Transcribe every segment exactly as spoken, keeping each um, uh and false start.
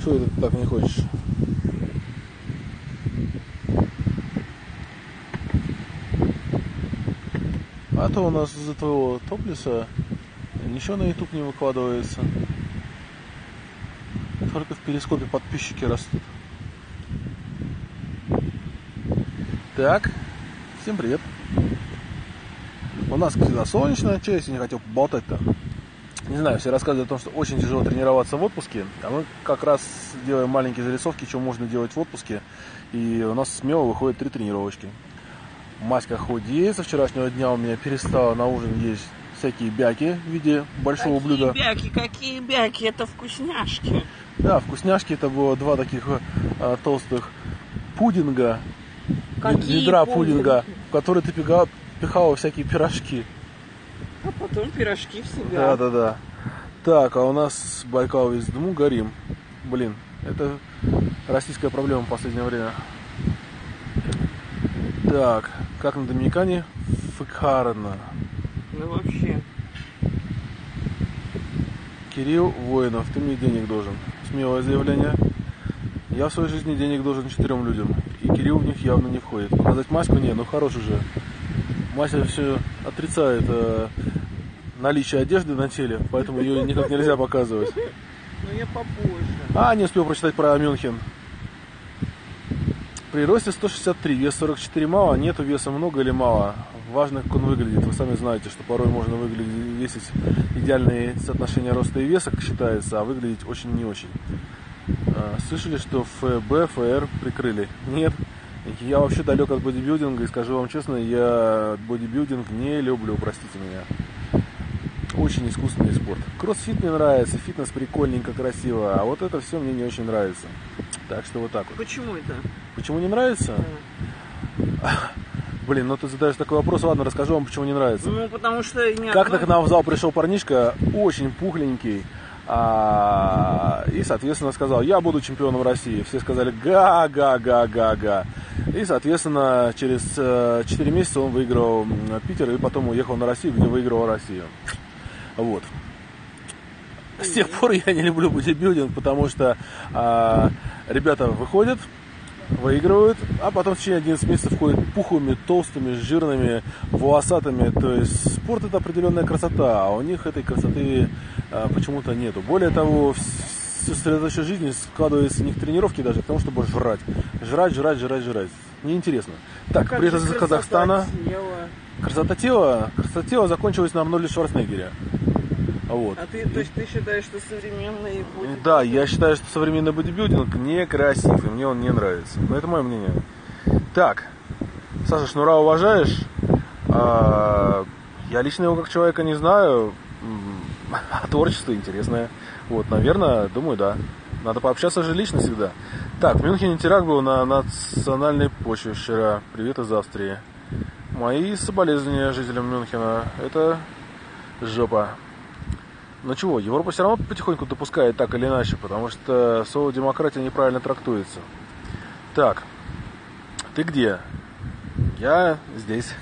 Что это ты так не хочешь? А то у нас из-за твоего топлиса ничего на YouTube не выкладывается. Только в перископе подписчики растут. Так, всем привет. У нас, как всегда, солнечно. Че, если не хотел поболтать-то? Не знаю, все рассказывают о том, что очень тяжело тренироваться в отпуске. А мы как раз делаем маленькие зарисовки, что можно делать в отпуске. И у нас смело выходит три тренировочки. Маська худеет. Со вчерашнего дня у меня перестала на ужин есть всякие бяки в виде большого какие блюда. Какие бяки? Какие бяки? Это вкусняшки. Да, вкусняшки. Это было два таких а, толстых пудинга. Какие ведра пудинги? пудинга, в который ты пихала, пихала всякие пирожки. А потом пирожки в себя. Да, да, да. Так, а у нас Байкал весь в дыму, горим. Блин, это российская проблема в последнее время. Так, как на Доминикане? Фыкарно. Ну вообще. Кирилл Воинов, ты мне денег должен. Смелое заявление. Я в своей жизни денег должен четырем людям. И Кирилл в них явно не входит. Показать Маську? Не, ну хорош уже. Мася все отрицает э, наличие одежды на теле, поэтому ее никак нельзя показывать. Ну я попозже. А, не успел прочитать про Мюнхен. При росте сто шестьдесят три, вес сорок четыре мало, нету веса много или мало. Важно, как он выглядит. Вы сами знаете, что порой можно выглядеть, весить идеальные соотношения роста и веса, как считается, а выглядеть очень не очень. Слышали, что ФБ, ФР прикрыли? Нет. Я вообще далек от бодибилдинга, и скажу вам честно, я бодибилдинг не люблю, простите меня. Очень искусственный спорт. Кроссфит мне нравится, фитнес прикольненько, красиво, а вот это все мне не очень нравится. Так что вот так вот. Почему это? Почему не нравится? Да. Блин, ну ты задаешь такой вопрос, ладно, расскажу вам, почему не нравится. Ну, потому что... Как-то к нам в зал пришел парнишка, очень пухленький, а, и, соответственно, сказал, я буду чемпионом России. Все сказали, га-га-га-га-га. И, соответственно, через четыре месяца он выиграл Питер, и потом уехал на Россию, где выиграл Россию. Вот. С тех пор я не люблю бодибилдинг, потому что а, ребята выходят, выигрывают, а потом в течение одиннадцати месяцев ходят пухлыми, толстыми, жирными, волосатыми. То есть спорт — это определенная красота, а у них этой красоты а, почему-то нету. Более того, всю средоточие жизни складывается не в тренировке даже, а в том, чтобы жрать. Жрать, жрать, жрать, жрать. Неинтересно. Так, как приезд из Казахстана. Тела? Красота тела? Красота тела закончилась на Арнольде Шварценеггере. Вот. А ты, то есть ты считаешь, что современный бодибилдинг? Да, я считаю, что современный бодибилдинг некрасив, и мне он не нравится. Но это мое мнение. Так, Саша Шнура уважаешь? А, я лично его как человека не знаю. А творчество интересное. Вот, наверное, думаю, да. Надо пообщаться же лично всегда. Так, в Мюнхене теракт был на национальной почве вчера. Привет из Австрии. Мои соболезнования жителям Мюнхена. Это жопа. Ну чего, Европа все равно потихоньку допускает так или иначе, потому что слово демократия неправильно трактуется. Так, ты где? Я здесь,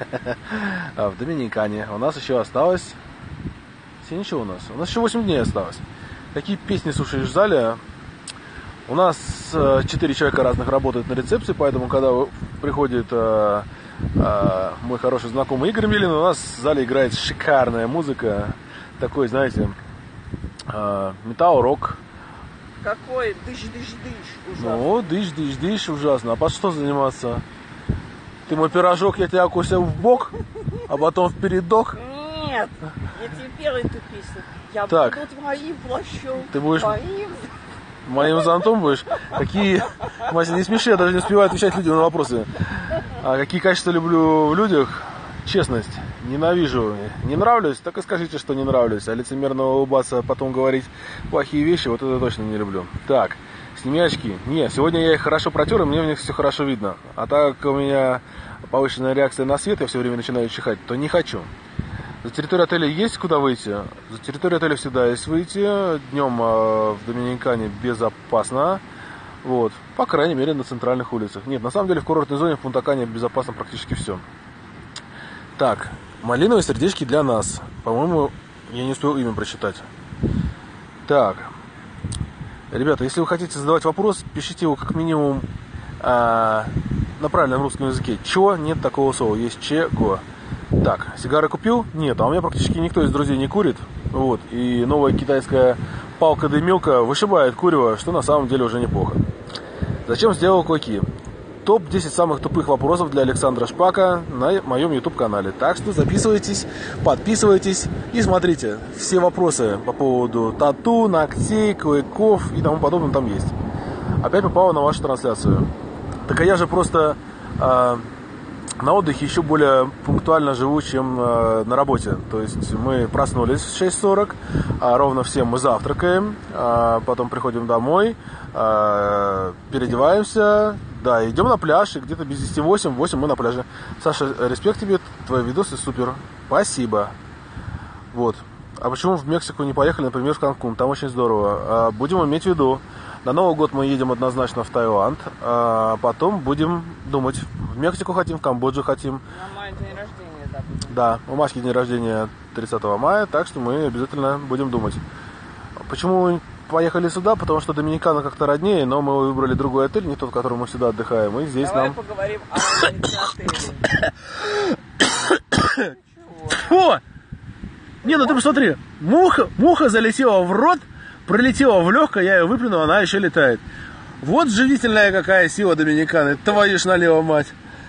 в Доминикане. У нас еще осталось... Ничего у нас. У нас еще восемь дней осталось. Какие песни слушаешь в зале? У нас четыре человека разных работают на рецепции, поэтому когда приходит э, э, мой хороший знакомый Игорь Милин, у нас в зале играет шикарная музыка. Такой, знаете, э, металл-рок. Какой? Дыш-дыш-дыш. Ужасно. Ну, дыш-дыш-дыш, ужасно. А под что заниматься? Ты мой пирожок, я тебя окусил в бок, а потом в передок. Нет, я тебе пела эту песню. Я так, буду твоим плащом. Ты будешь твоим... моим зонтом будешь? Какие... Мася, не смеши, я даже не успеваю отвечать людям на вопросы. А какие качества люблю в людях? Честность. Ненавижу. Не нравлюсь? Так и скажите, что не нравлюсь. А лицемерно улыбаться, потом говорить плохие вещи, вот это точно не люблю. Так, сними очки. Не, сегодня я их хорошо протер, и мне в них все хорошо видно. А так у меня повышенная реакция на свет, я все время начинаю чихать, то не хочу. За территорию отеля есть куда выйти? За территорию отеля всегда есть выйти. Днем э, в Доминикане безопасно. Вот. По крайней мере, на центральных улицах. Нет, на самом деле в курортной зоне в Пунта-Кане безопасно практически все. Так, малиновые сердечки для нас. По-моему, я не успел имя прочитать. Так. Ребята, если вы хотите задавать вопрос, пишите его как минимум а, на правильном русском языке. Чё? Нет такого слова. Есть чего. Так, сигары купил? Нет, а у меня практически никто из друзей не курит. Вот. И новая китайская палка-дымилка вышибает курево, что на самом деле уже неплохо. Зачем сделал клыки? топ десять самых тупых вопросов для Александра Шпака на моем YouTube-канале. Так что записывайтесь, подписывайтесь и смотрите. Все вопросы по поводу тату, ногтей, клыков и тому подобное там есть. Опять попало на вашу трансляцию. Так а я же просто э, на отдыхе еще более пунктуально живу, чем э, на работе. То есть мы проснулись в шесть сорок, а ровно в семь мы завтракаем, а потом приходим домой, э, переодеваемся. Да, идем на пляж, и где-то без десяти восемь, восемь мы на пляже. Саша, респект тебе, твои видосы супер. Спасибо. Вот. А почему в Мексику не поехали, например, в Канкун? Там очень здорово. А, будем иметь в виду. На Новый год мы едем однозначно в Таиланд. А потом будем думать. В Мексику хотим, в Камбоджу хотим. На май день рождения, да. Будем. Да, у Маски день рождения тридцатого мая, так что мы обязательно будем думать. Почему поехали сюда? Потому что Доминикана как-то роднее, но мы выбрали другой отель, не тот, в котором мы всегда отдыхаем. И здесь Давай нам... поговорим о отеле. Фу! Не, ну ты посмотри, муха, муха залетела в рот, пролетела в легкое, я ее выплюнул, она еще летает. Вот живительная какая сила Доминиканы, твою ж налево, мать.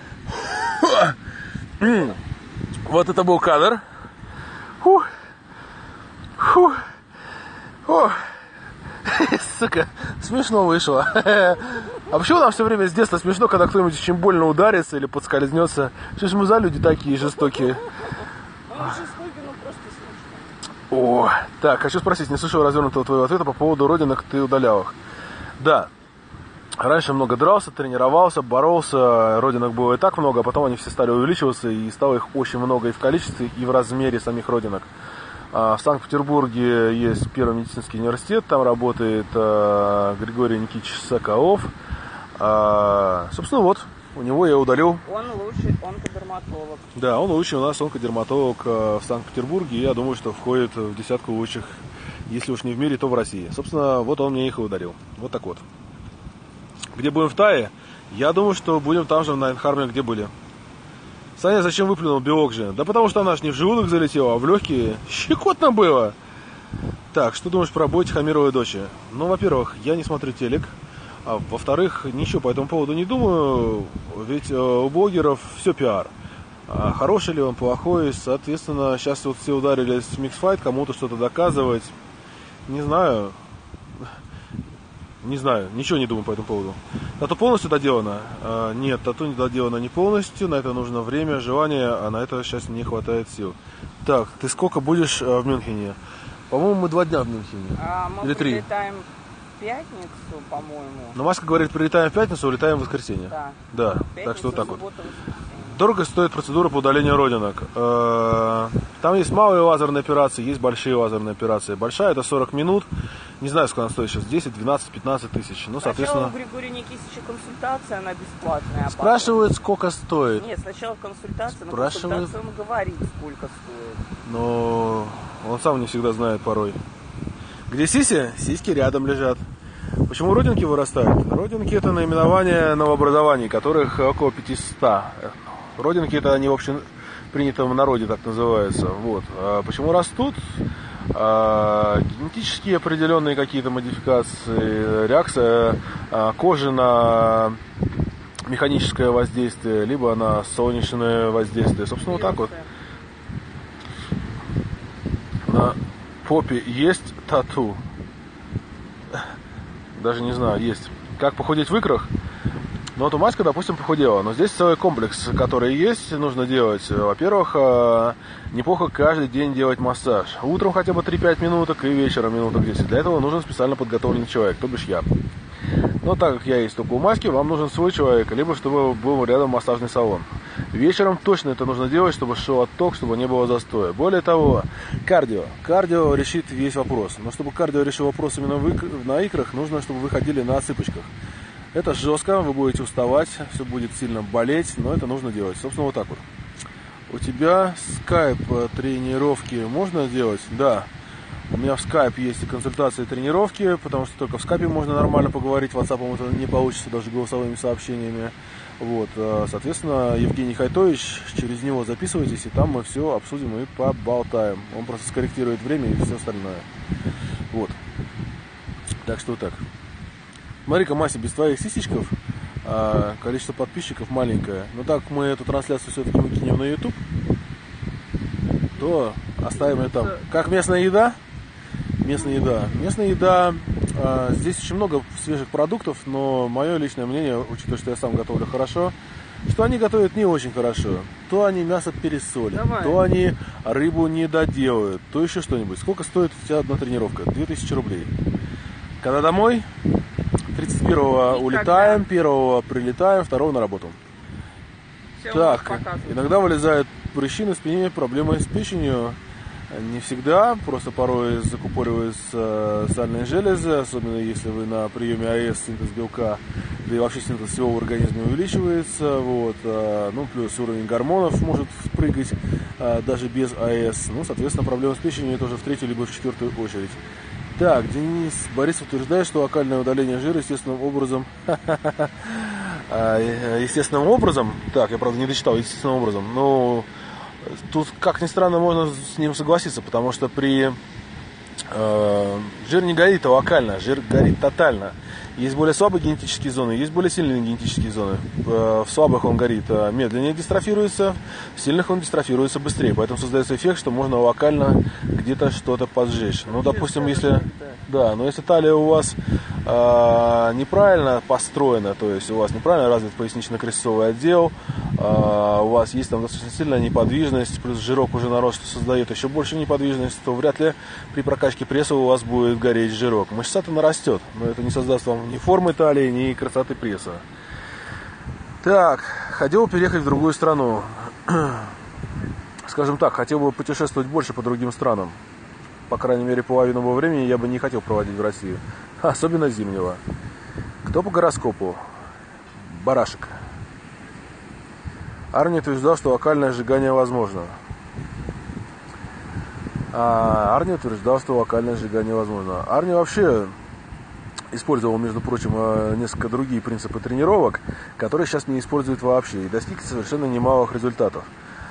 Вот это был кадр. Фу. Фу. О. Сука, смешно вышло. А почему нам все время с детства смешно, когда кто-нибудь очень больно ударится или подскользнется? Что ж мы за люди такие жестокие? Ну, жестокий, но просто смешно. О, так, хочу спросить, не слышал развернутого твоего ответа по поводу родинок, ты удалял их. Да, раньше много дрался, тренировался, боролся, родинок было и так много, а потом они все стали увеличиваться, и стало их очень много и в количестве, и в размере самих родинок. В Санкт-Петербурге есть Первый медицинский университет, там работает Григорий Никитич Соколов. Собственно, вот, у него я удалил. Он лучший онкодерматолог. Да, он лучший у нас онкодерматолог в Санкт-Петербурге, и я думаю, что входит в десятку лучших, если уж не в мире, то в России. Собственно, вот он мне их и удалил. Вот так вот. Где будем в Тае? Я думаю, что будем там же, в Найнхарме, где были. Саня, зачем выплюнул белок же? Да потому что она ж не в желудок залетела, а в легкие. Щекотно было. Так, что думаешь про бой Тихомировой дочери? Ну, во-первых, я не смотрю телек. А во-вторых, ничего по этому поводу не думаю. Ведь э, у блогеров все пиар. А хороший ли он, плохой. Соответственно, сейчас вот все ударились в миксфайт, кому-то что-то доказывать. Не знаю. Не знаю, ничего не думаю по этому поводу. Тату полностью доделано? А, нет, тату не доделано не полностью. На это нужно время, желание, а на это сейчас не хватает сил. Так, ты сколько будешь а, в Мюнхене? По-моему, мы два дня в Мюнхене. А мы Или три. прилетаем в пятницу, по-моему. Но Маска говорит, прилетаем в пятницу, улетаем в воскресенье. Да. Да, Пятница, так что вот так вот. суббота, воскресенье. Дорого стоит процедура по удалению родинок. Там есть малые лазерные операции, есть большие лазерные операции. Большая это сорок минут. Не знаю, сколько она стоит сейчас, десять, двенадцать, пятнадцать тысяч. Ну, соответственно... Сначала у Григория Никитича консультация, она бесплатная. А Спрашивают, сколько стоит. Нет, сначала консультация, но Спрашивают... консультация он говорит, сколько стоит. Но он сам не всегда знает порой. Где сиси? Сиськи рядом лежат. Почему родинки вырастают? Родинки это наименование новообразований, которых около пятисот. Родинки это они в общепринятом народе так называются. Вот. А почему растут? А, генетические определенные какие-то модификации, реакция а, кожи на механическое воздействие, либо на солнечное воздействие. Собственно, вот так вот. На попе есть тату. Даже не знаю, есть. Как похудеть в икрах? Ну, вот у Маска, допустим, похудела. Но здесь целый комплекс, который есть, нужно делать. Во-первых, неплохо каждый день делать массаж. Утром хотя бы три-пять минуток и вечером минуток десять. Для этого нужен специально подготовленный человек, то бишь я. Но так как я есть только у Маски, вам нужен свой человек, либо чтобы был рядом массажный салон. Вечером точно это нужно делать, чтобы шел отток, чтобы не было застоя. Более того, кардио. Кардио решит весь вопрос. Но чтобы кардио решил вопрос именно на икрах, нужно, чтобы вы ходили на цыпочках. Это жестко, вы будете уставать, все будет сильно болеть, но это нужно делать. Собственно, вот так вот. У тебя скайп тренировки можно делать? Да. У меня в Skype есть и консультации, и тренировки, потому что только в Skype можно нормально поговорить, WhatsApp это не получится даже голосовыми сообщениями. Вот, соответственно, Евгений Хайтович, через него записывайтесь, и там мы все обсудим и поболтаем. Он просто скорректирует время и все остальное. Вот. Так что так. Смотри-ка, Мася, без твоих сисечков а, количество подписчиков маленькое. Но так мы эту трансляцию все-таки выкинем на YouTube, то оставим ее там. Как местная еда? Местная еда. Местная еда. А, здесь очень много свежих продуктов, но мое личное мнение, учитывая, что я сам готовлю хорошо, что они готовят не очень хорошо. То они мясо пересолят, Давай. то они рыбу не доделают, то еще что-нибудь. Сколько стоит у тебя одна тренировка? две тысячи рублей. Когда домой? тридцать первого улетаем, первого прилетаем, второго на работу. Все так, иногда вылезают прыщи на спине, проблемы с печенью. Не всегда, просто порой закупориваются сальные железы, особенно если вы на приеме АЭС, синтез белка, да и вообще синтез всего в организме увеличивается. Вот, ну, плюс уровень гормонов может прыгать даже без АЭС. Ну, соответственно, проблемы с печенью тоже в третью либо в четвертую очередь. Так, Денис Борисов утверждает, что локальное удаление жира естественным образом... естественным образом... Так, я, правда, не дочитал естественным образом, но... Тут, как ни странно, можно с ним согласиться, потому что при э, жир не горит локально, жир горит тотально. Есть более слабые генетические зоны, есть более сильные генетические зоны. Э, в слабых он горит медленнее, дистрофируется, в сильных он дистрофируется быстрее. Поэтому создается эффект, что можно локально где-то что-то поджечь. Ну, допустим, если... Да, но если талия у вас э, неправильно построена, то есть у вас неправильно развит пояснично-крестцовый отдел, э, у вас есть там достаточно сильная неподвижность, плюс жирок уже народ, что создает еще больше неподвижность, то вряд ли при прокачке пресса у вас будет гореть жирок. Мышца-то нарастет, но это не создаст вам ни формы талии, ни красоты пресса. Так, хотел переехать в другую страну. Скажем так, хотел бы путешествовать больше по другим странам. По крайней мере, половину его времени я бы не хотел проводить в России. Особенно зимнего. Кто по гороскопу? Барашек. Арни утверждал, что локальное сжигание возможно. А Арни утверждал, что локальное сжигание возможно. Арни вообще использовал, между прочим, несколько другие принципы тренировок, которые сейчас не используют вообще. И достиг совершенно немалых результатов.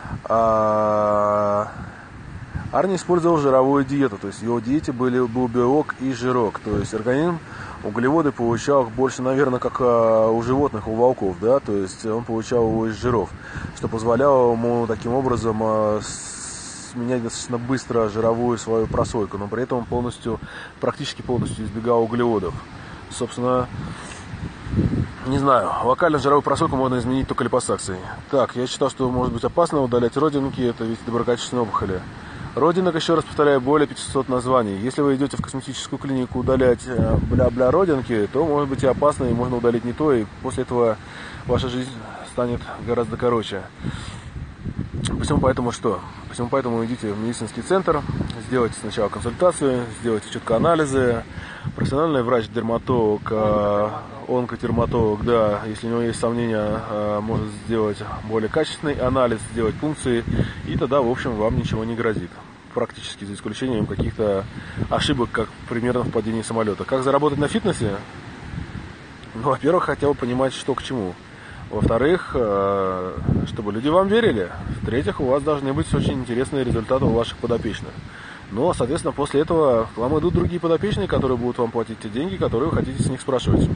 А... Арни использовал жировую диету, то есть в его диете были, был белок и жирок, то есть организм углеводы получал больше, наверное, как у животных, у волков, да, то есть он получал его из жиров, что позволяло ему таким образом сменять достаточно быстро жировую свою прослойку, но при этом он полностью, практически полностью избегал углеводов. Собственно, не знаю, локально жировую прослойку можно изменить только липосакцией. Так, я считал, что может быть опасно удалять родинки, это ведь доброкачественные опухоли. Родинок, еще раз повторяю, более пятисот названий. Если вы идете в косметическую клинику удалять бля-бля родинки, то может быть и опасно, и можно удалить не то, и после этого ваша жизнь станет гораздо короче. Посему поэтому что? Посему поэтому идите в медицинский центр, сделайте сначала консультацию, сделайте четко анализы. Профессиональный врач-дерматолог, онкодерматолог, да, если у него есть сомнения, может сделать более качественный анализ, сделать пункции, и тогда, в общем, вам ничего не грозит. Практически, за исключением каких-то ошибок, как примерно в падении самолета. Как заработать на фитнесе? Ну, во-первых, хотел понимать, что к чему. Во-вторых, чтобы люди вам верили. В-третьих, у вас должны быть очень интересные результаты у ваших подопечных. Но, соответственно, после этого к вам идут другие подопечные, которые будут вам платить те деньги, которые вы хотите с них спрашивать.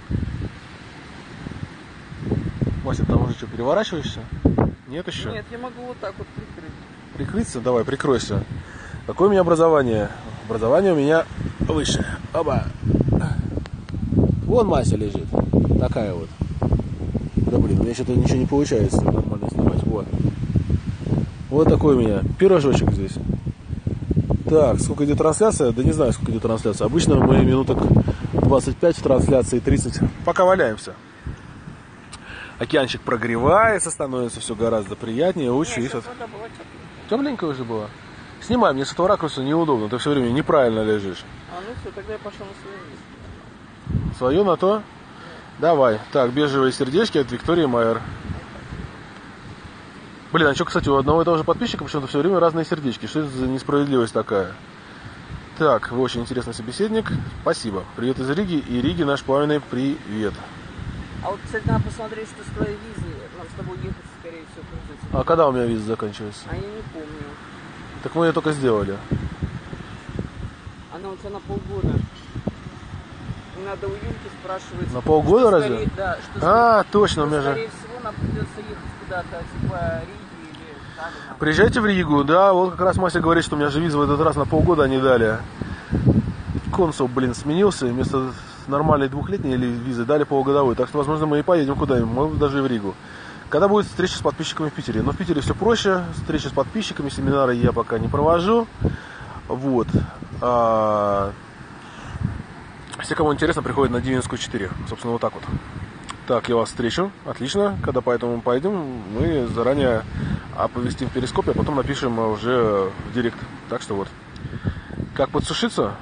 Вася, там уже что, переворачиваешься? Нет еще? Нет, я могу вот так вот прикрыть. Прикрыться? Давай, прикройся. Какое у меня образование? Образование у меня высшее. Оба. Вон Мася лежит. Такая вот. Да блин, у меня что-то ничего не получается нормально снимать. Вот. Вот такой у меня пирожочек здесь. Так, сколько идет трансляция? Да не знаю, сколько идет трансляция. Обычно мы минуток двадцать пять в трансляции, тридцать. Пока валяемся. Океанчик прогревается, становится все гораздо приятнее. Лучше. Темненько уже было. Снимай, мне с этого ракурса неудобно. Ты все время неправильно лежишь. А ну все, тогда я пошел на свое место. Свое на то? Давай. Так, бежевые сердечки от Виктории Майер. Блин, а что, кстати, у одного и того же подписчика почему-то все время разные сердечки. Что это за несправедливость такая? Так, вы очень интересный собеседник. Спасибо. Привет из Риги. И Риге наш пламенный привет. А вот, кстати, надо посмотреть, что с твоей визой. Нам с тобой ехать, скорее всего, придется. А когда у меня виза заканчивается? А я не помню. Так мы ее только сделали. Она у тебя на полгода. Надо у Юльки спрашивать. На полгода что разве? Скорее, да, что А, скорее, точно, у что, меня же... скорее всего, нам придется ехать куда-то, типа Риги или Таллина. Приезжайте в Ригу, да, вот как раз Мася говорит, что у меня же визу в этот раз на полгода они дали. Консул, блин, сменился, и вместо нормальной двухлетней или визы дали полугодовой. Так что, возможно, мы и поедем куда-нибудь, может, даже и в Ригу. Когда будет встреча с подписчиками в Питере? Но в Питере все проще, встреча с подписчиками, семинары я пока не провожу. Вот. А... Все, кому интересно, приходят на Дивинскую четыре. Собственно, вот так вот. Так, я вас встречу. Отлично. Когда поэтому пойдем, мы заранее оповестим в перископе, а потом напишем уже в директ. Так что вот. Как подсушиться?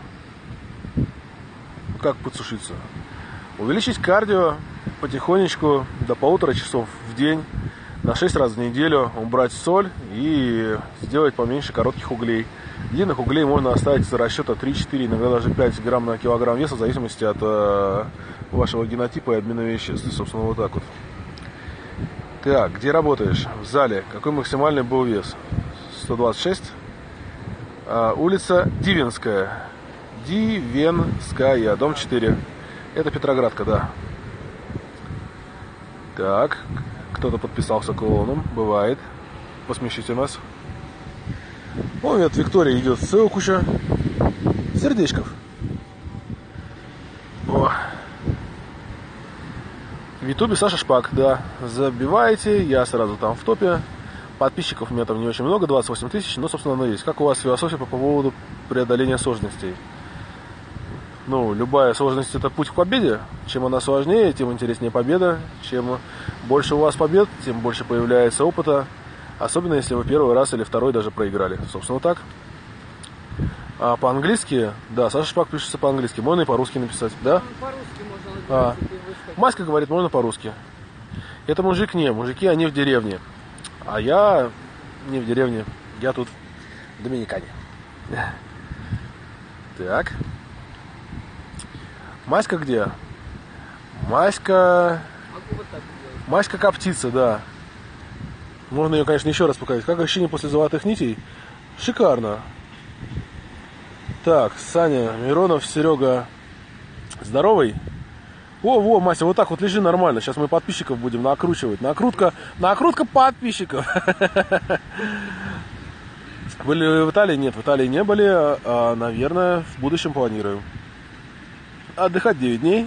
Как подсушиться? Увеличить кардио потихонечку до полутора часов в день, на шесть раз в неделю, убрать соль и сделать поменьше коротких углей. Длинных углей можно оставить за расчета три-четыре, иногда даже пять грамм на килограмм веса, в зависимости от э, вашего генотипа и обмена веществ. Собственно, вот так вот. Так, где работаешь? В зале. Какой максимальный был вес? сто двадцать шесть. А, улица Дивинская. Дивенская, дом четыре. Это Петроградка, да. Так, кто-то подписался клоуном, бывает. Посмешите нас. О, нет, Виктория идет целая куча сердечков. О. В Ютубе Саша Шпак, да. Забивайте, я сразу там в топе. Подписчиков у меня там не очень много, двадцать восемь тысяч, но, собственно, оно есть. Как у вас философия по поводу преодоления сложностей? Ну, любая сложность – это путь к победе. Чем она сложнее, тем интереснее победа. Чем больше у вас побед, тем больше появляется опыта. Особенно, если вы первый раз или второй даже проиграли. Собственно, так. А по-английски, да, Саша Шпак пишется по-английски. Можно и по-русски написать, да? По-русски можно А. написать, и выскочить. Маська говорит, можно по-русски. Это мужик не, мужики, они в деревне. А я не в деревне, я тут в Доминикане. Так. Маська где? Маська... Могу вот так сделать. Маська коптится, да. Можно ее, конечно, еще раз показать. Как ощущение после золотых нитей? Шикарно. Так, Саня, Миронов, Серега. Здоровый? О, во, Мася, вот так вот лежи нормально. Сейчас мы подписчиков будем накручивать. Накрутка, накрутка подписчиков. Были в Италии? Нет, в Италии не были. А, наверное, в будущем планирую. Отдыхать девять дней.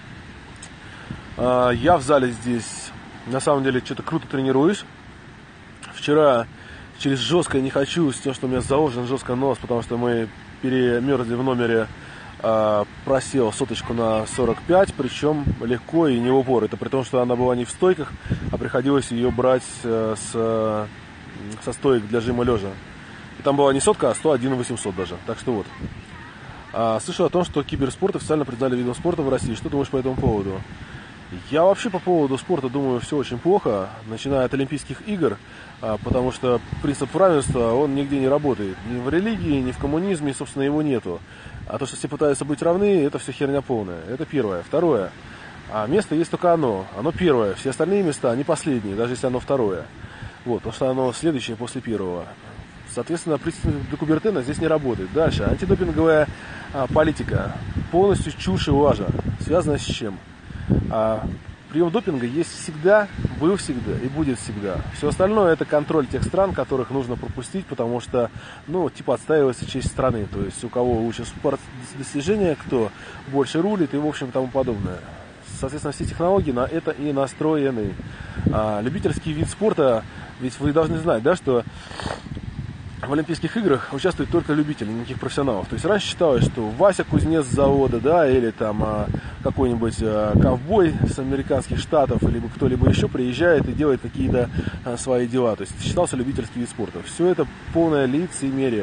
А, я в зале здесь, на самом деле, что-то круто тренируюсь. Вчера через жесткое не хочу, с тем, что у меня заложен жестко нос, потому что мы перемерзли в номере, э, просел соточку на сорок пять, причем легко и не в упор. Это при том, что она была не в стойках, а приходилось ее брать э, с, со стоек для жима лежа. И там была не сотка, а сто один восемьсот даже. Так что вот. А, слышал о том, что киберспорт официально признали видом спорта в России. Что думаешь по этому поводу? Я вообще по поводу спорта думаю, все очень плохо, начиная от Олимпийских игр, потому что принцип равенства, он нигде не работает. Ни в религии, ни в коммунизме, собственно, его нету. А то, что все пытаются быть равны, это все херня полная. Это первое. Второе. А место есть только оно. Оно первое. Все остальные места, они последние, даже если оно второе. Вот, потому что оно следующее после первого. Соответственно, принцип де Кубертена здесь не работает. Дальше. Антидопинговая а, политика. Полностью чушь и лажа. Связана с чем? А, прием допинга есть всегда, был всегда и будет всегда. Все остальное это контроль тех стран, которых нужно пропустить, потому что, ну, типа отстаивается честь страны. То есть у кого лучше спорт достижения, кто больше рулит и, в общем, тому подобное. Соответственно, все технологии на это и настроены. А, любительский вид спорта, ведь вы должны знать, да, что в Олимпийских играх участвуют только любители, никаких профессионалов. То есть раньше считалось, что Вася кузнец с завода, да, или там а, какой-нибудь а, ковбой с американских штатов, либо кто-либо еще приезжает и делает какие-то а, свои дела. То есть считался любительский вид спорта. Все это полное лицемерие.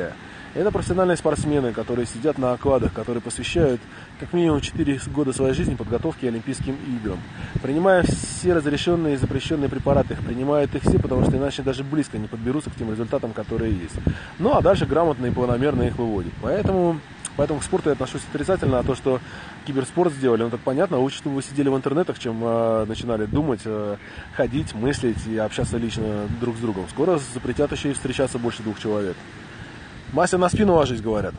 Это профессиональные спортсмены, которые сидят на окладах, которые посвящают как минимум четыре года своей жизни подготовке к Олимпийским играм. Принимая все разрешенные и запрещенные препараты, их принимают их все, потому что иначе даже близко не подберутся к тем результатам, которые есть. Ну а дальше грамотно и планомерно их выводят. Поэтому, поэтому к спорту я отношусь отрицательно, а то, что киберспорт сделали, ну так понятно, лучше, чтобы вы сидели в интернетах, чем э, начинали думать, э, ходить, мыслить и общаться лично друг с другом. Скоро запретят еще и встречаться больше двух человек. Мася, на спину ложись, говорят.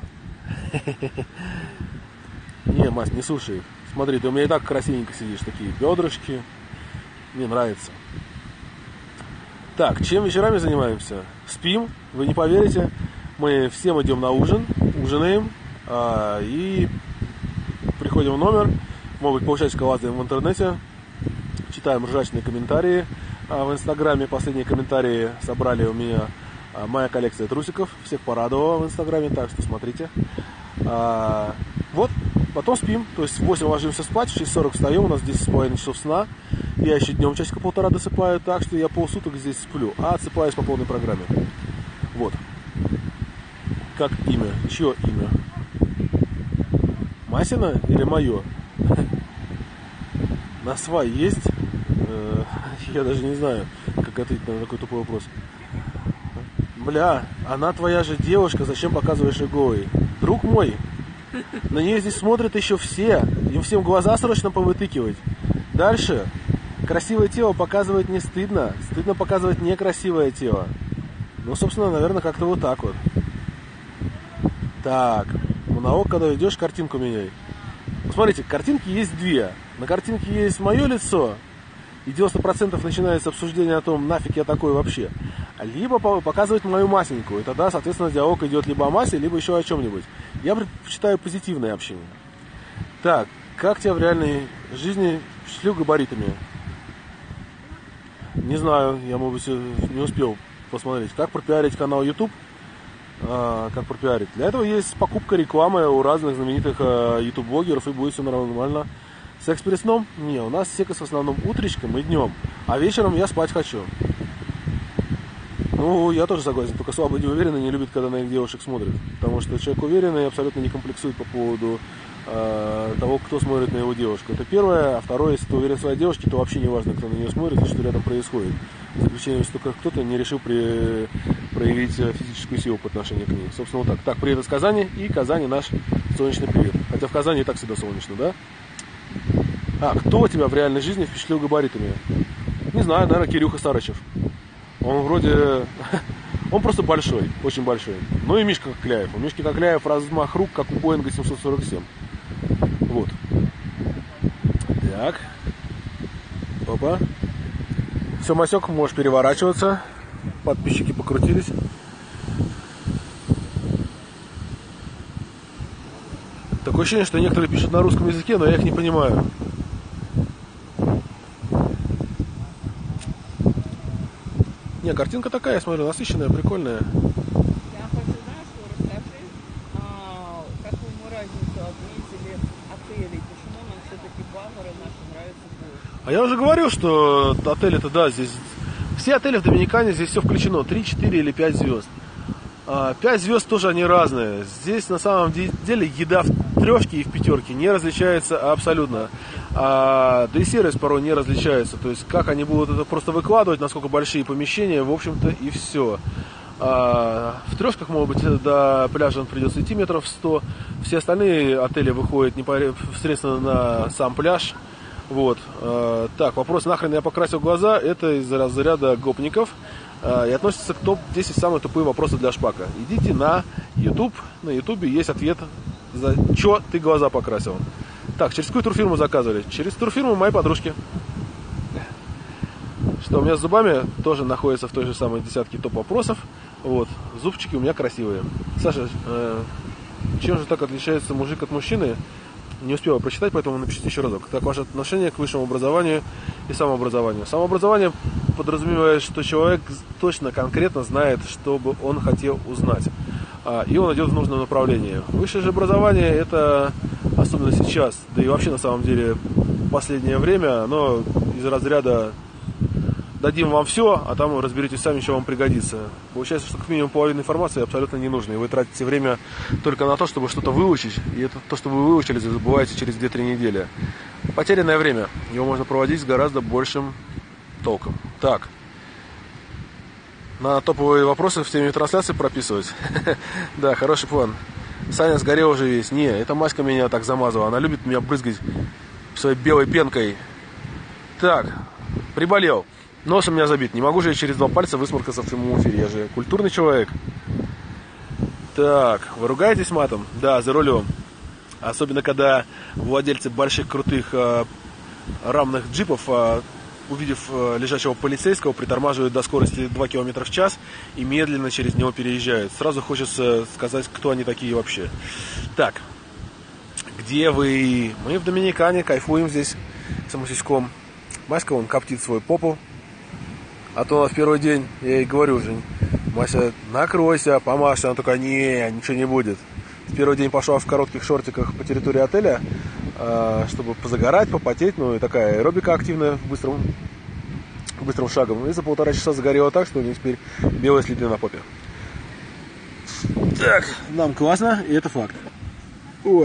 Не, Мась, не слушай их. Смотри, ты у меня и так красивенько сидишь, такие бедрышки. Мне нравится. Так, чем вечерами занимаемся? Спим, вы не поверите. Мы всем идем на ужин, ужинаем а, и приходим в номер. Может быть, полчасика лазаем в интернете, читаем ржачные комментарии а, в инстаграме. Последние комментарии собрали у меня а, моя коллекция трусиков. Всех порадовала в инстаграме, так что смотрите. А, вот, потом спим. То есть в восемь ложимся спать, в шесть сорок встаем, у нас десять с половиной часов сна. Я еще днем часика полтора досыпаю, так что я полсуток здесь сплю, а отсыпаюсь по полной программе. Вот. Как имя? Чье имя? Масина или мое? На свай есть? Я даже не знаю, как ответить на такой тупой вопрос. Бля, она твоя же девушка, зачем показываешь ее голой? Друг мой, на нее здесь смотрят еще все, им всем глаза срочно повытыкивать. Дальше. Красивое тело показывать не стыдно, стыдно показывать некрасивое тело. Ну, собственно, наверное, как-то вот так вот. Так, монолог, когда идешь, картинку меняй. Смотрите, картинки есть две. На картинке есть мое лицо, и девяносто процентов начинается обсуждение о том, нафиг я такой вообще. Либо показывать мою масенькую, и тогда, соответственно, диалог идет либо о массе, либо еще о чем-нибудь. Я предпочитаю позитивное общение. Так, как тебя в реальной жизни шлю габаритами? Не знаю, я, может быть, не успел посмотреть. Как пропиарить канал YouTube? А, как пропиарить? Для этого есть покупка рекламы у разных знаменитых а, YouTube-блогеров, и будет все нормально. Секс перед сном? Не, у нас секс в основном утречком и днем, а вечером я спать хочу. Ну, я тоже согласен, только слабые и неуверенные не любят, когда на их девушек смотрят. Потому что человек уверенный абсолютно не комплексует по поводу э, того, кто смотрит на его девушку. Это первое. А второе, если ты уверен в своей девушке, то вообще не важно, кто на нее смотрит и что рядом происходит. За исключением, если только кто-то не решил при, проявить физическую силу по отношению к ней. Собственно, вот так. Так, привет из Казани. И Казани наш солнечный привет. Хотя в Казани и так всегда солнечно, да? А, кто тебя в реальной жизни впечатлил габаритами? Не знаю, наверное, Кирюха Сарычев. Он вроде... Он просто большой, очень большой. Ну и Мишка Кокляев. У Мишки Кокляев размах рук, как у Боинга семьсот сорок семь. Вот. Так. Опа. Все, Масек, можешь переворачиваться. Подписчики покрутились. Такое ощущение, что некоторые пишут на русском языке, но я их не понимаю. Не, картинка такая, я смотрю, насыщенная, прикольная. Я хочу, знаешь, что расскажи, а, какую мы разницу отметили отелей, почему нам все-таки Бавары наши нравятся больше. А я уже говорил, что отели-то, да, здесь... Все отели в Доминикане, здесь все включено, три, четыре или пять звезд. пять звезд тоже они разные. Здесь на самом деле еда в трешке и в пятерке не различается абсолютно. А, да и сервис порой не различается. То есть как они будут это просто выкладывать, насколько большие помещения, в общем-то и все. А, в трешках, может быть, до пляжа придется идти метров сто. Все остальные отели выходят непосредственно на сам пляж. Вот. А, так, вопрос, нахрен я покрасил глаза, это из разряда гопников. И относится к топ десять самых тупые вопросы для Шпака. Идите на YouTube. На YouTube есть ответ, за что ты глаза покрасил. Так, через какую турфирму заказывали? Через турфирму моей подружки. Что у меня с зубами тоже находится в той же самой десятке топ вопросов. Вот, зубчики у меня красивые. Саша, э, чем же так отличается мужик от мужчины? Не успела прочитать, поэтому напишите еще разок. Как ваше отношение к высшему образованию и самообразованию? Самообразование подразумевает, что человек точно, конкретно знает, что бы он хотел узнать. И он идет в нужном направлении. Высшее же образование, это, особенно сейчас, да и вообще на самом деле в последнее время, оно из разряда дадим вам все, а там разберитесь сами, что вам пригодится. Получается, что как минимум половина информации абсолютно не нужна. И вы тратите время только на то, чтобы что-то выучить. И это то, что вы выучили, забываете через две-три недели. Потерянное время. Его можно проводить с гораздо большим толком. Так. На топовые вопросы в теме трансляции прописывать. Да, хороший план. Саня сгорел уже весь. Не, эта Маська меня так замазывала. Она любит меня брызгать своей белой пенкой. Так, приболел. Нос у меня забит. Не могу же я через два пальца высморкаться в прямом эфире. Я же культурный человек. Так, вы ругаетесь матом? Да, за рулем. Особенно, когда владельцы больших крутых э, рамных джипов, э, увидев э, лежачего полицейского, притормаживают до скорости два километра в час и медленно через него переезжают. Сразу хочется сказать, кто они такие вообще. Так, где вы? Мы в Доминикане, кайфуем здесь самосечком. Маська, вон, коптит свою попу. А то в первый день, я ей говорю уже, Мася, накройся, помажься. Она такая, не, ничего не будет. В первый день пошла в коротких шортиках по территории отеля, чтобы позагорать, попотеть. Ну и такая аэробика активная быстрым, быстрым шагом. И за полтора часа загорела так, что у нее теперь белые следы на попе. Так, нам классно, и это факт. Ой.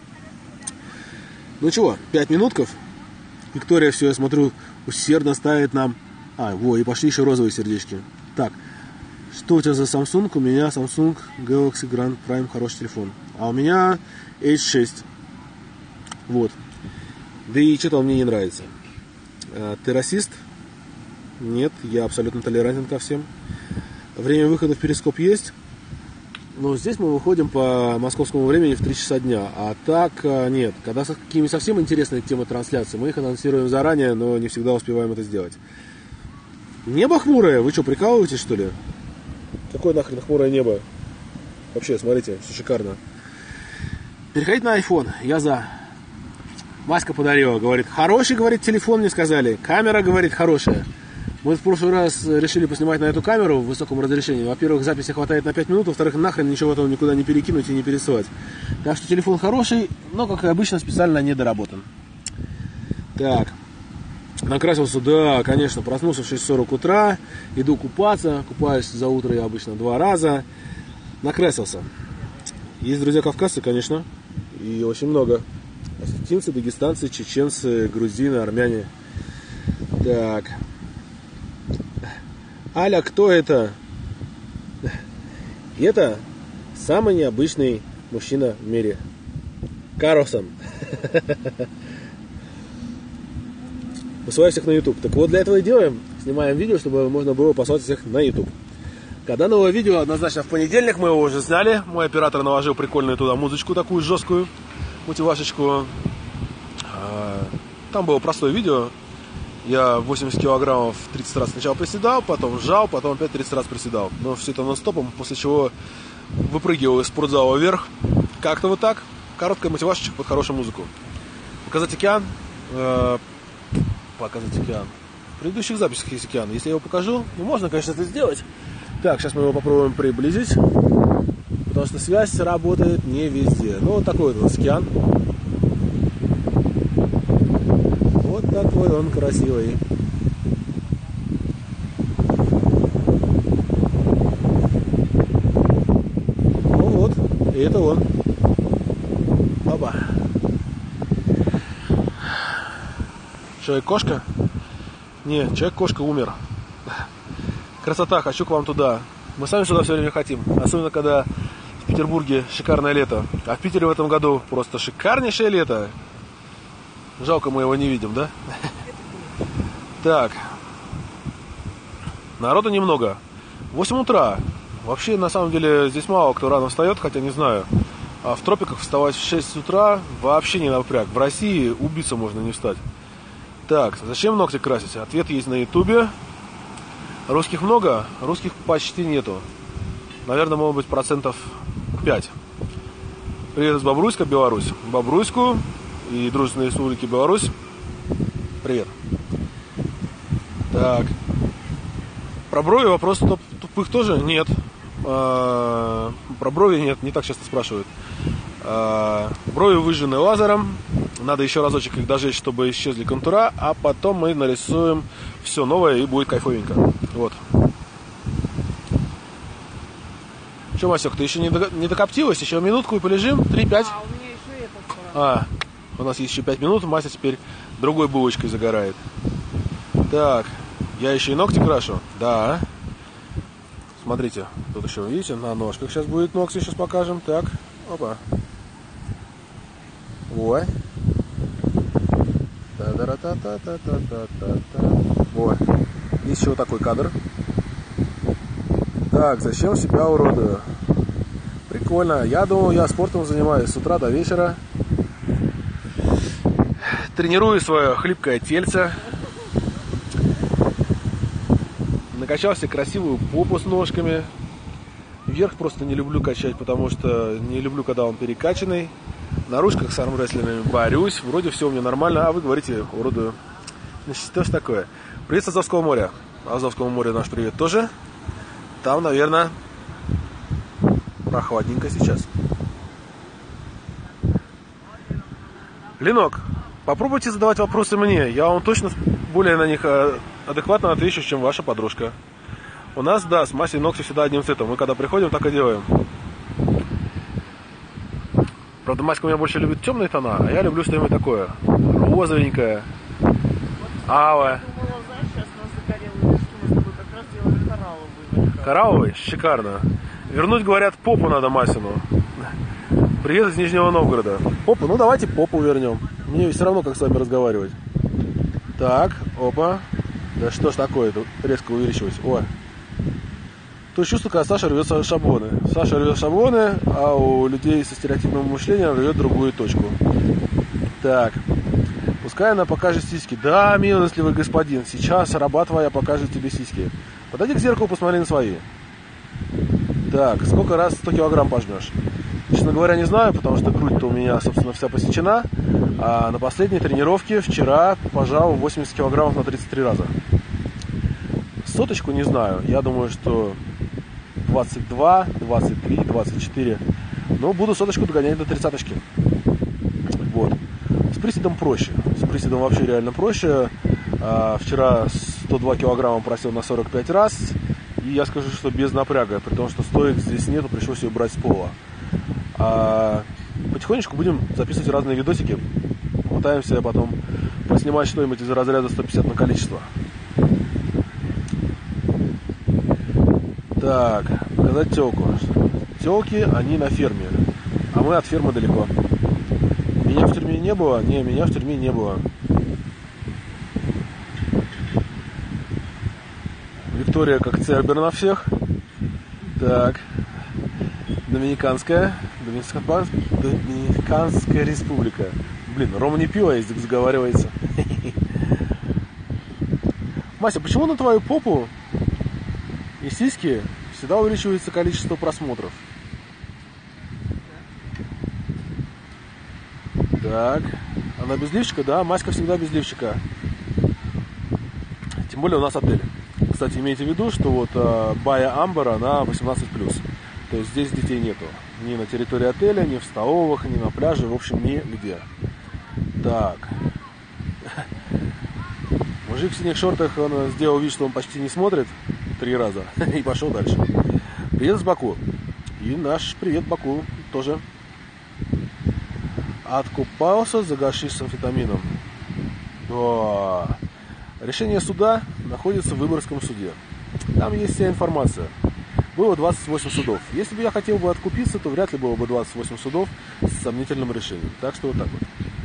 Ну чего, пять минутков. Виктория все, я смотрю, усердно ставит нам. А, во, и пошли еще розовые сердечки. Так, что у тебя за Samsung? У меня Samsung Galaxy Grand Prime, хороший телефон. А у меня эйч шесть. Вот. Да и что-то он мне не нравится. А, ты расист? Нет, я абсолютно толерантен ко всем. Время выхода в перископ есть. Но здесь мы выходим по московскому времени в три часа дня. А так нет. Когда какие-нибудь совсем интересные темы трансляции, мы их анонсируем заранее, но не всегда успеваем это сделать. Небо хмурое. Вы что, прикалываетесь, что ли? Какое нахрен хмурое небо? Вообще, смотрите, все шикарно. Переходите на iPhone. Я за. Маська подарила. Говорит, хороший, говорит, телефон мне сказали. Камера, говорит, хорошая. Мы в прошлый раз решили поснимать на эту камеру в высоком разрешении. Во-первых, записи хватает на пять минут. Во-вторых, нахрен ничего этого никуда не перекинуть и не пересылать. Так что телефон хороший, но, как и обычно, специально недоработан. Так. Накрасился, да, конечно, проснулся в шесть сорок утра. Иду купаться. Купаюсь за утро я обычно два раза. Накрасился. Есть друзья кавказцы, конечно. И очень много. Осетинцы, дагестанцы, чеченцы, грузины, армяне. Так. Аля, кто это? Это самый необычный мужчина в мире. Карлсон. Посылаю всех на YouTube. Так вот, для этого и делаем. Снимаем видео, чтобы можно было послать всех на YouTube. Когда новое видео, однозначно в понедельник, мы его уже сняли. Мой оператор наложил прикольную туда музычку такую жесткую, мотивашечку. Там было простое видео. Я восемьдесят килограммов тридцать раз сначала приседал, потом сжал, потом опять тридцать раз приседал. Но все это нон-стопом, после чего выпрыгивал из спортзала вверх. Как-то вот так. Короткая мотивашечка под хорошую музыку. Показать океан. Э, показать океан. В предыдущих записях есть океан. Если я его покажу, ну можно, конечно, это сделать. Так, сейчас мы его попробуем приблизить. Потому что связь работает не везде. Ну, вот такой вот у нас океан. Вот такой он красивый. Ну вот, и это он. Опа. Человек-кошка? Не, человек-кошка умер. Красота, хочу к вам туда. Мы сами сюда все время хотим. Особенно, когда в Петербурге шикарное лето. А в Питере в этом году просто шикарнейшее лето. Жалко, мы его не видим, да? Так. Народу немного. восемь утра. Вообще, на самом деле, здесь мало кто рано встает, хотя не знаю. А в тропиках вставать в шесть утра вообще не напряг. В России убиться можно не встать. Так, зачем ногти красить? Ответ есть на ютубе. Русских много? Русских почти нету. Наверное, может быть, процентов пять. Привет из Бобруйска, Беларусь. Бобруйску и дружественные республики Беларусь. Привет. Так. Про брови вопрос тупых тоже? Нет. А, про брови нет, не так часто спрашивают. А, брови выжжены лазером. Надо еще разочек их дожечь, чтобы исчезли контура, а потом мы нарисуем все новое и будет кайфовенько. Вот. Че, Масек, ты еще не, до... не докоптилась? Еще минутку и полежим? три-пять? А, у меня еще это скоро. А, у нас есть еще пять минут, Мася теперь другой булочкой загорает. Так, я еще и ногти крашу? Да. Смотрите, тут еще, видите, на ножках сейчас будет ногти, сейчас покажем. Так, опа. Ой. Та-да-ра-та-та-та-та-та-та-та. Вот. Есть еще вот такой кадр. Так, зачем себя уродую? Прикольно. Я думал, я спортом занимаюсь с утра до вечера. Тренирую свое хлипкое тельце. Накачал себе красивую попу с ножками. Вверх просто не люблю качать, потому что не люблю, когда он перекачанный. На ручках с армрестлерами борюсь. Вроде все у меня нормально, а вы говорите, уродую. Значит, что ж такое? Привет с Азовского моря. Азовскому морю наш привет тоже. Там, наверное, прохладненько сейчас. Ленок, попробуйте задавать вопросы мне. Я вам точно более на них адекватно отвечу, чем ваша подружка. У нас, да, с Масей ногти всегда одним цветом. Мы когда приходим, так и делаем. Правда, Маська у меня больше любит темные тона, а я люблю что-нибудь такое. Розовенькое. Алое. Коралловый? Шикарно. Вернуть, говорят, попу надо Масину. Привет из Нижнего Новгорода. Попу? Ну, давайте попу вернем. Мне все равно, как с вами разговаривать. Так, опа. Да что ж такое-то? Резко увеличилось. О. То чувство, когда Саша рвет шаблоны. Саша рвет шаблоны, а у людей со стереотипным мышлением рвет другую точку. Так. Пускай она покажет сиськи. Да, милостливый господин, сейчас раба твоя покажет тебе сиськи. Подойди к зеркалу, посмотри на свои. Так, сколько раз сто килограмм пожмешь? Честно говоря, не знаю, потому что грудь-то у меня, собственно, вся посечена. А на последней тренировке вчера пожал восемьдесят килограммов на тридцать три раза. Соточку не знаю. Я думаю, что двадцать два, двадцать три, двадцать четыре. Но буду соточку догонять до тридцаточки. Вот. С приседом проще. С приседом вообще реально проще. А, вчера сто два килограмма просил на сорок пять раз. И я скажу, что без напряга. При том, что стоек здесь нету, пришлось ее брать с пола. А, потихонечку будем записывать разные видосики. Пытаемся потом поснимать что-нибудь из разряда сто пятьдесят на количество. Так, показать телку. Телки, они на ферме. А мы от фермы далеко. Меня в тюрьме не было? Не, меня в тюрьме не было. Виктория как цербер на всех. Так. Доминиканская. Доминиканская республика. Блин, Рома не пиво, язык заговаривается. Мася, почему на твою попу и сиськи всегда увеличивается количество просмотров? Так. Она без лифчика? Да, Маська всегда без лифчика. Тем более у нас отель. Кстати, имейте в виду, что вот э, Бая Амбар, она восемнадцать плюс. То есть здесь детей нету. Ни на территории отеля, ни в столовых, ни на пляже, в общем, нигде. Так. Мужик в синих шортах, он сделал вид, что он почти не смотрит. Три раза. И пошел дальше. Привет с Баку. И наш привет Баку тоже. Откупался за гашиш с амфетамином. Да. Решение суда находится в Выборгском суде. Там есть вся информация. Было двадцать восемь судов. Если бы я хотел бы откупиться, то вряд ли было бы двадцать восемь судов с сомнительным решением. Так что вот так вот.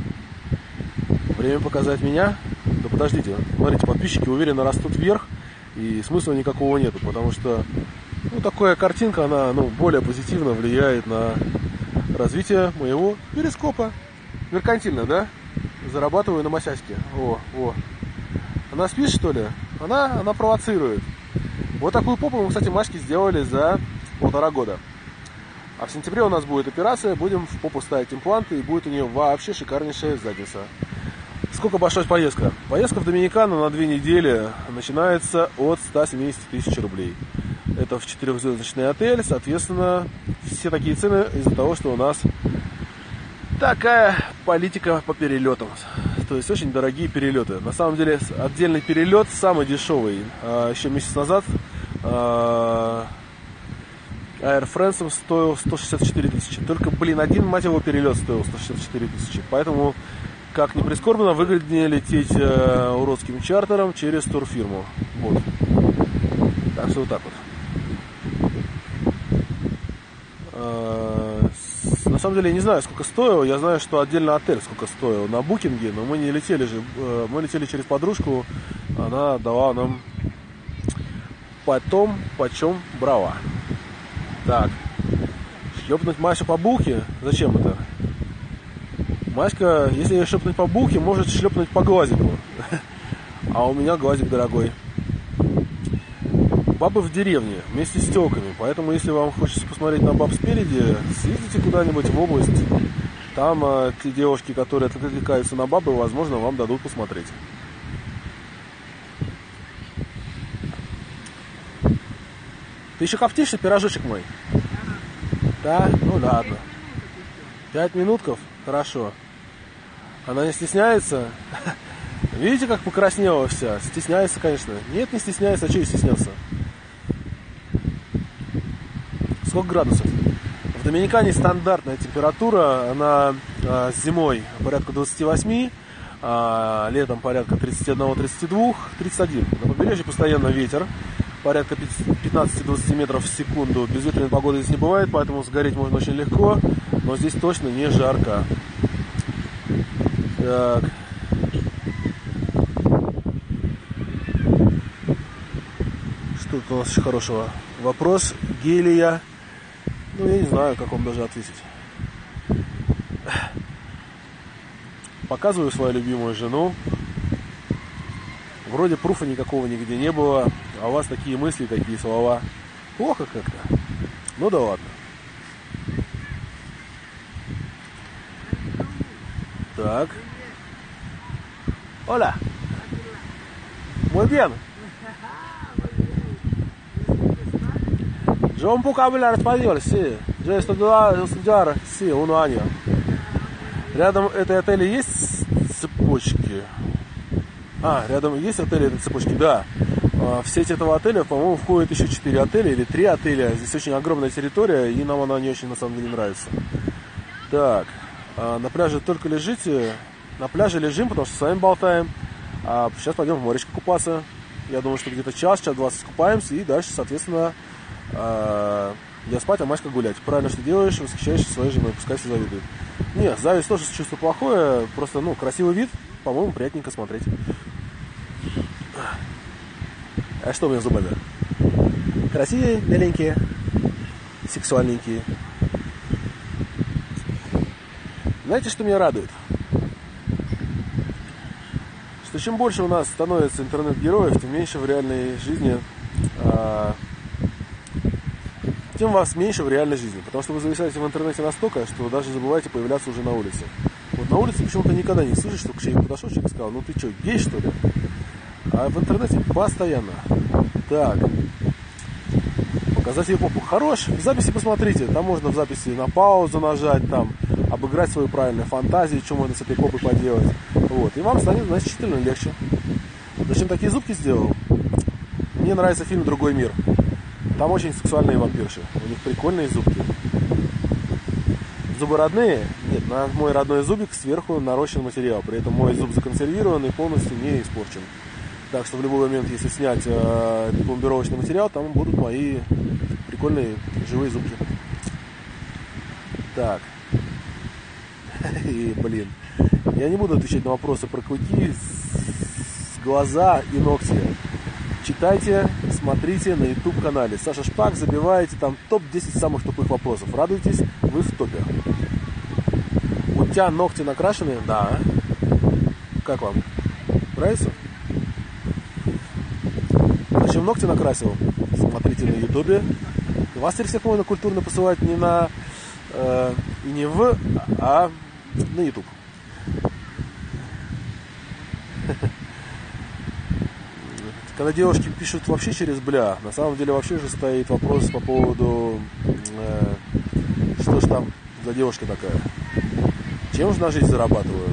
Время показать меня. Да подождите. Смотрите, подписчики уверенно растут вверх. И смысла никакого нету. Потому что ну, такая картинка, она ну, более позитивно влияет на развитие моего перископа. Меркантильно, да? Зарабатываю на Масяське. О, о. Она спит, что ли? Она, она провоцирует. Вот такую попу мы, кстати, Машке сделали за полтора года. А в сентябре у нас будет операция, будем в попу ставить импланты, и будет у нее вообще шикарнейшая задница. Сколько обошлась поездка? Поездка в Доминикану на две недели начинается от ста семидесяти тысяч рублей. Это в четырехзвездочный отель, соответственно, все такие цены из-за того, что у нас такая политика по перелетам. То есть очень дорогие перелеты. На самом деле отдельный перелет самый дешевый. Еще месяц назад Air France стоил сто шестьдесят четыре тысячи. Только, блин, один, мать его, перелет стоил сто шестьдесят четыре тысячи. Поэтому, как ни прискорбно, выгоднее лететь э, уродским чартером через турфирму. Вот. Так что вот так вот. Э, с, на самом деле, я не знаю, сколько стоил. Я знаю, что отдельно отель сколько стоил на букинге, но мы не летели же. Э, мы летели через подружку. Она дала нам потом почем брала. Так. Шлепнуть Машу по булке? Зачем это? Маська, если ее шлепнуть по булке, может шлепнуть по глазику. А у меня глазик дорогой. Бабы в деревне, вместе с телками. Поэтому, если вам хочется посмотреть на баб спереди, съездите куда-нибудь в область. Там э, те девушки, которые отвлекаются на бабы, возможно, вам дадут посмотреть. Ты еще коптишься, пирожочек мой? Да? Ну ладно. Пять минутков? Хорошо. Она не стесняется? Видите, как покраснела вся? Стесняется, конечно. Нет, не стесняется, а что ей стесняться? Сколько градусов? В Доминикане стандартная температура. Она а, зимой порядка двадцать восемь, а летом порядка тридцать один, тридцать два, тридцать один. На побережье постоянно ветер. Порядка пятнадцать-двадцать метров в секунду. Безветренной погоды здесь не бывает, поэтому сгореть можно очень легко. Но здесь точно не жарко. Так. Что тут у нас еще хорошего? Вопрос Гелия. Ну, я не знаю, как вам даже ответить. Показываю свою любимую жену. Вроде пруфа никакого нигде не было, а у вас такие мысли, такие слова. Плохо как-то. Ну да ладно. Так. Hola. Muy bien. Yo un poco hablar español, sí. Yo estudiar, estudiar, sí, un año. Рядом этой отели есть цепочки? А, рядом есть отели этой цепочки? Да. В сеть этого отеля, по-моему, входит еще четыре отеля или три отеля. Здесь очень огромная территория, и нам она не очень, на самом деле, нравится. Так. На пляже только лежите. На пляже лежим, потому что с вами болтаем. А сейчас пойдем в моречко купаться. Я думаю, что где-то час, час двадцать купаемся. И дальше, соответственно, я спать, а Маська гулять. Правильно, что делаешь, восхищаешься своей женой. Пускай все завидуют. Нет, зависть тоже чувство плохое. Просто, ну, красивый вид. По-моему, приятненько смотреть. А что у меня зубы, да? Красивые, беленькие, сексуальненькие. Знаете, что меня радует? Что чем больше у нас становится интернет-героев, тем меньше в реальной жизни, а, тем вас меньше в реальной жизни. Потому что вы зависаете в интернете настолько, что даже забываете появляться уже на улице. Вот на улице почему-то никогда не слышишь, что к человеку подошел, человек сказал: ну ты что, гей, что ли? А в интернете постоянно. Так. Показать ее попу. Хорош. В записи посмотрите. Там можно в записи на паузу нажать, там обыграть свою правильную фантазию, что можно с этой попой поделать. Вот. И вам станет значительно легче. Зачем такие зубки сделал? Мне нравится фильм «Другой мир». Там очень сексуальные вампирши. У них прикольные зубки. Зубы родные? Нет, на мой родной зубик сверху нарощен материал. При этом мой зуб законсервирован и полностью не испорчен. Так что в любой момент, если снять э, пломбировочный материал, там будут мои прикольные живые зубки. Так. И, блин. Я не буду отвечать на вопросы про клыки, глаза и ногти. Читайте, смотрите на YouTube-канале. Саша Шпак, забиваете там топ десять самых тупых вопросов. Радуйтесь, вы в топе. У тебя ногти накрашены? Да. Как вам? Нравится? Зачем ногти накрасил? Смотрите на ютубе. Вас теперь всех можно культурно посылать не на э, и не в, а на ютуб. Когда девушки пишут вообще через бля, на самом деле вообще же стоит вопрос по поводу э, что ж там за девушка такая. Чем же на жизнь зарабатываю?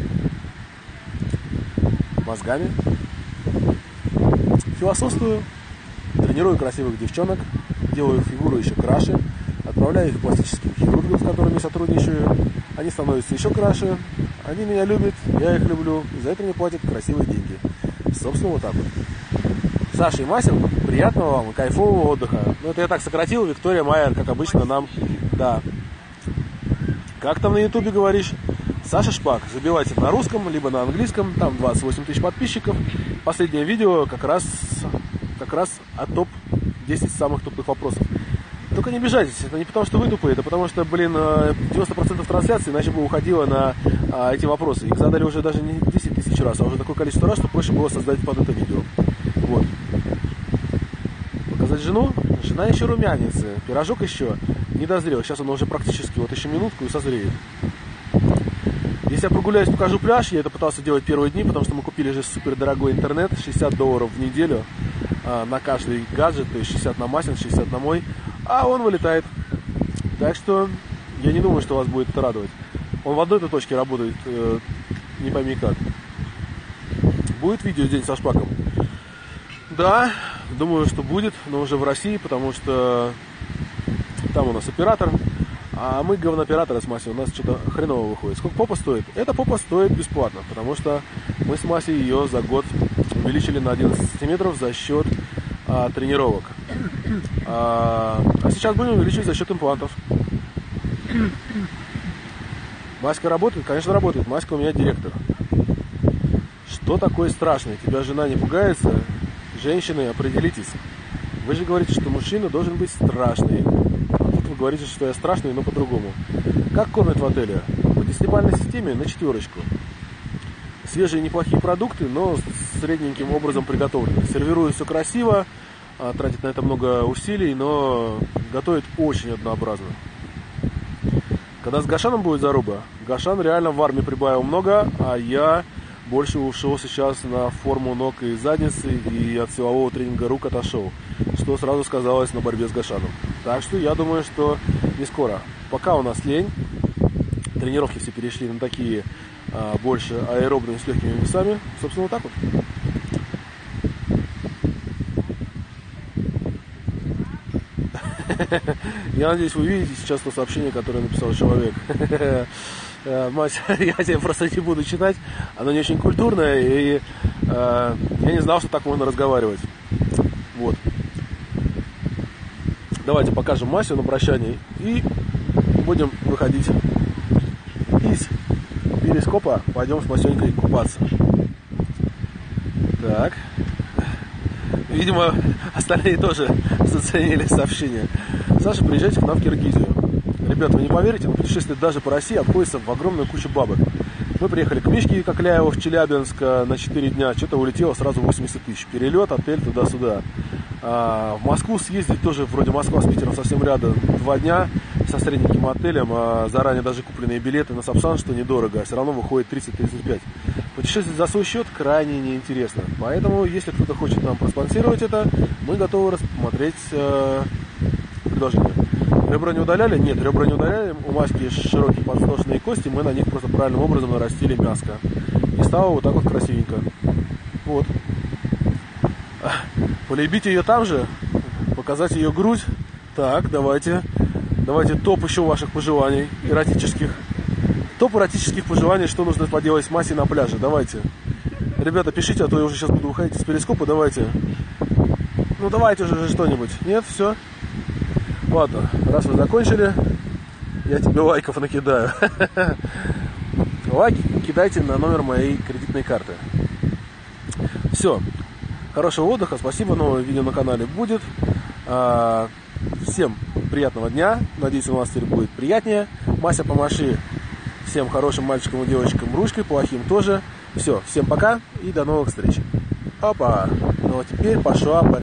Мозгами. Философствую. Тренирую красивых девчонок. Делаю их фигуру еще краше. Отправляю их к пластическим хирургам, с которыми сотрудничаю. Они становятся еще краше. Они меня любят, я их люблю. И за это мне платят красивые деньги. Собственно, вот так вот. Саша и Мася, приятного вам и кайфового отдыха. Ну, это я так сократил. Виктория Майер, как обычно, нам... Да. Как там на ютубе говоришь? Саша Шпак. Забивайте на русском, либо на английском. Там двадцать восемь тысяч подписчиков. Последнее видео как раз, как раз о топ десять самых тупых вопросов. Только не обижайтесь, это не потому, что вы тупые, это потому, что, блин, девяносто процентов трансляции иначе бы уходило на а, эти вопросы. Их задали уже даже не десять тысяч раз, а уже такое количество раз, что проще было создать под это видео. Вот. Показать жену? Жена еще румянится, пирожок еще не дозрел. Сейчас он уже практически, вот еще минутку и созреет. Если я прогуляюсь, покажу пляж, я это пытался делать первые дни, потому что мы купили же супер дорогой интернет, шестьдесят долларов в неделю а, на каждый гаджет, то есть шестьдесят на Масин, шестьдесят на мой. А он вылетает. Так что я не думаю, что вас будет это радовать. Он в одной этой точке работает, э, не пойми как. Будет видео день со Шпаком? Да, думаю, что будет, но уже в России, потому что там у нас оператор, а мы говнооператоры с Масей, у нас что-то хреново выходит. Сколько попа стоит? Эта попа стоит бесплатно, потому что мы с Масей ее за год увеличили на одиннадцать сантиметров за счет а, тренировок. А, а сейчас будем увеличивать за счет имплантов. Маська работает? Конечно, работает. Маська у меня директор. Что такое страшное? Тебя жена не пугается? Женщины, определитесь. Вы же говорите, что мужчина должен быть страшный. А тут вы говорите, что я страшный, но по-другому. Как кормят в отеле? По десятибалльной системе на четверочку. Свежие неплохие продукты, но средненьким образом приготовлены. Сервируют все красиво, тратит на это много усилий, но готовит очень однообразно. Когда с Гошаном будет заруба, Гошан реально в армии прибавил много, а я больше ушел сейчас на форму ног и задницы, и от силового тренинга рук отошел, что сразу сказалось на борьбе с Гошаном. Так что я думаю, что не скоро. Пока у нас лень, тренировки все перешли на такие а, больше аэробные с легкими весами, собственно, вот так вот. Я надеюсь, вы видите сейчас то сообщение, которое написал человек. Мать, я тебе просто не буду читать. Оно не очень культурное, и э, я не знал, что так можно разговаривать. Вот. Давайте покажем Масю на прощании и будем выходить из перископа. Пойдем с Масенькой купаться. Так. Видимо, остальные тоже заценили сообщение. Саша, приезжайте к нам в Киргизию. Ребята, вы не поверите, но путешествие даже по России обходится в огромную кучу бабок. Мы приехали к Мишке Кокляеву в Челябинск на четыре дня. Что-то улетело сразу восемьдесят тысяч. Перелет, отель, туда-сюда. А в Москву съездить тоже, вроде Москва с Питером совсем рядом. Два дня со средненьким отелем. А заранее даже купленные билеты на Сапсан, что недорого. А все равно выходит тридцать-тридцать пять. Путешествовать за свой счет крайне неинтересно. Поэтому, если кто-то хочет нам проспонсировать это, мы готовы рассмотреть э, предложение. Ребра не удаляли? Нет, ребра не удаляли. У Маськи широкие подвздошные кости, мы на них просто правильным образом нарастили мяско. И стало вот так вот красивенько. Вот. Полюбить ее там же, показать ее грудь. Так, давайте. Давайте топ еще ваших пожеланий эротических. Топ эротических пожеланий, что нужно поделать с Масей на пляже. Давайте. Ребята, пишите, а то я уже сейчас буду выходить из перископа. Давайте. Ну давайте уже что-нибудь. Нет, все. Ладно, раз вы закончили, я тебе лайков накидаю. Лайки кидайте на номер моей кредитной карты. Все. Хорошего отдыха. Спасибо. Новое видео на канале будет. Всем приятного дня. Надеюсь, у вас теперь будет приятнее. Мася, помаши всем хорошим мальчикам и девочкам ручкой, плохим тоже. Все. Всем пока и до новых встреч. Опа. Ну а теперь пошла